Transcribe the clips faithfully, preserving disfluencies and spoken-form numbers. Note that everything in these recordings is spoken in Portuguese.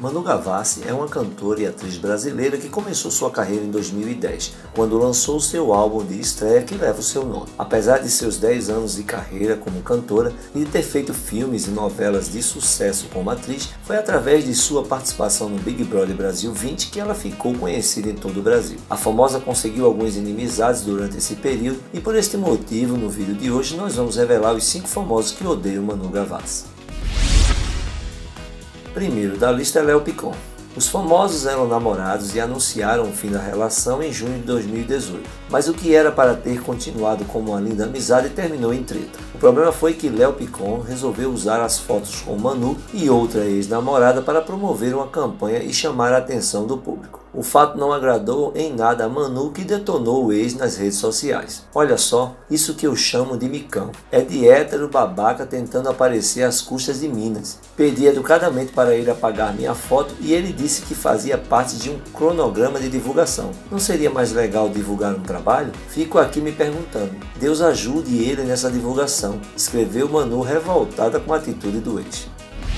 Manu Gavassi é uma cantora e atriz brasileira que começou sua carreira em dois mil e dez, quando lançou seu álbum de estreia que leva o seu nome. Apesar de seus dez anos de carreira como cantora e de ter feito filmes e novelas de sucesso como atriz, foi através de sua participação no Big Brother Brasil vinte que ela ficou conhecida em todo o Brasil. A famosa conseguiu algumas inimizades durante esse período e por este motivo, no vídeo de hoje, nós vamos revelar os cinco famosos que odeiam Manu Gavassi. Primeiro da lista é Léo Picon. Os famosos eram namorados e anunciaram o fim da relação em junho de dois mil e dezoito, mas o que era para ter continuado como uma linda amizade terminou em treta. O problema foi que Léo Picon resolveu usar as fotos com Manu e outra ex-namorada para promover uma campanha e chamar a atenção do público. O fato não agradou em nada a Manu, que detonou o ex nas redes sociais. Olha só, isso que eu chamo de micão. É de hétero babaca tentando aparecer às custas de Minas. Pedi educadamente para ele apagar minha foto e ele disse que fazia parte de um cronograma de divulgação. Não seria mais legal divulgar um trabalho? Fico aqui me perguntando. Deus ajude ele nessa divulgação, escreveu Manu revoltada com a atitude do ex.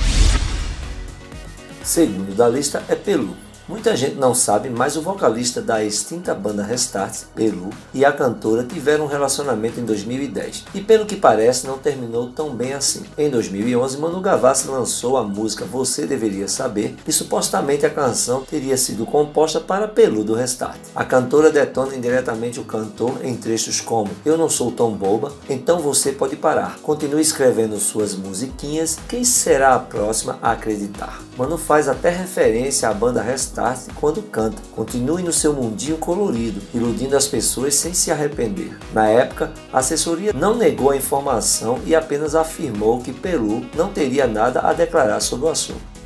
Segundo da lista é Pelu. Muita gente não sabe, mas o vocalista da extinta banda Restart, Pelu, e a cantora tiveram um relacionamento em dois mil e dez, e pelo que parece não terminou tão bem assim. Em dois mil e onze, Manu Gavassi lançou a música Você Deveria Saber, e supostamente a canção teria sido composta para Pelu do Restart. A cantora detona indiretamente o cantor em trechos como Eu não sou tão boba, então você pode parar. Continue escrevendo suas musiquinhas, quem será a próxima a acreditar? Manu faz até referência à banda Restart quando canta. Continue no seu mundinho colorido, iludindo as pessoas sem se arrepender. Na época, a assessoria não negou a informação e apenas afirmou que Pelu não teria nada a declarar sobre o assunto.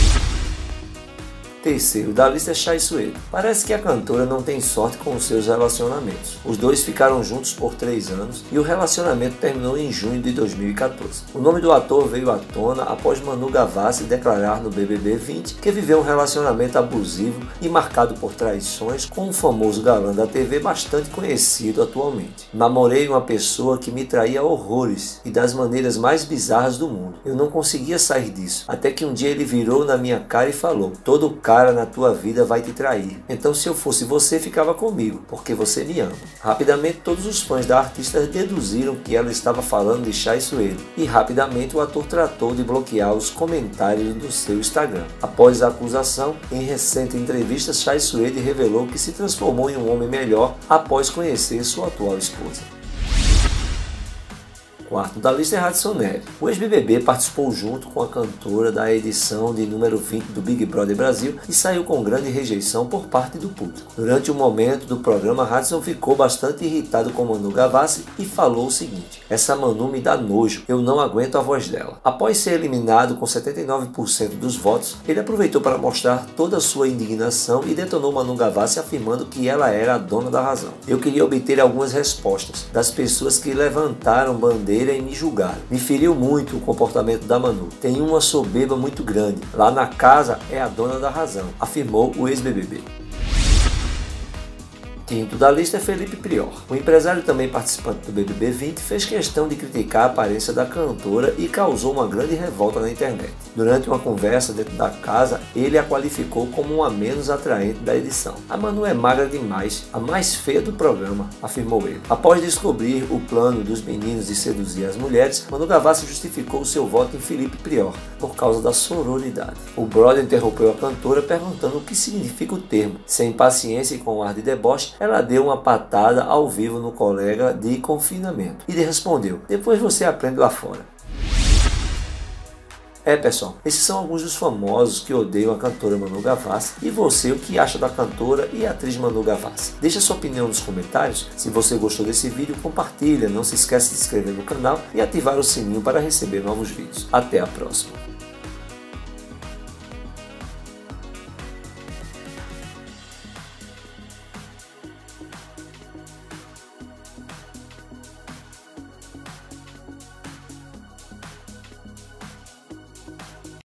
Terceiro da lista é Chay Suede. Parece que a cantora não tem sorte com os seus relacionamentos. Os dois ficaram juntos por três anos e o relacionamento terminou em junho de dois mil e quatorze. O nome do ator veio à tona após Manu Gavassi declarar no B B B vinte que viveu um relacionamento abusivo e marcado por traições com um famoso galã da T V bastante conhecido atualmente. Namorei uma pessoa que me traía horrores e das maneiras mais bizarras do mundo. Eu não conseguia sair disso, até que um dia ele virou na minha cara e falou: todo cara na tua vida vai te trair. Então se eu fosse você, ficava comigo, porque você me ama. Rapidamente todos os fãs da artista deduziram que ela estava falando de Chay Suede e rapidamente o ator tratou de bloquear os comentários do seu Instagram. Após a acusação, em recente entrevista, Chay Suede revelou que se transformou em um homem melhor após conhecer sua atual esposa. Quarto da lista é Radisson Nery. O ex-B B B participou junto com a cantora da edição de número vinte do Big Brother Brasil e saiu com grande rejeição por parte do público. Durante o momento do programa, Radisson ficou bastante irritado com Manu Gavassi e falou o seguinte: essa Manu me dá nojo, eu não aguento a voz dela. Após ser eliminado com setenta e nove por cento dos votos, ele aproveitou para mostrar toda a sua indignação e detonou Manu Gavassi afirmando que ela era a dona da razão. Eu queria obter algumas respostas das pessoas que levantaram bandeira e me julgaram. Me feriu muito o comportamento da Manu. Tem uma soberba muito grande. Lá na casa é a dona da razão, afirmou o ex-B B B. Quinto da lista é Felipe Prior. O empresário, também participante do B B B vinte, fez questão de criticar a aparência da cantora e causou uma grande revolta na internet. Durante uma conversa dentro da casa, ele a qualificou como uma menos atraente da edição. A Manu é magra demais, a mais feia do programa, afirmou ele. Após descobrir o plano dos meninos de seduzir as mulheres, Manu Gavassi justificou seu voto em Felipe Prior por causa da sororidade. O brother interrompeu a cantora perguntando o que significa o termo. Sem paciência e com ar de deboche, ela deu uma patada ao vivo no colega de confinamento e respondeu: depois você aprende lá fora. É pessoal, esses são alguns dos famosos que odeiam a cantora Manu Gavassi. E você, o que acha da cantora e atriz Manu Gavassi? Deixa sua opinião nos comentários. Se você gostou desse vídeo, compartilha, não se esqueça de se inscrever no canal e ativar o sininho para receber novos vídeos. Até a próxima!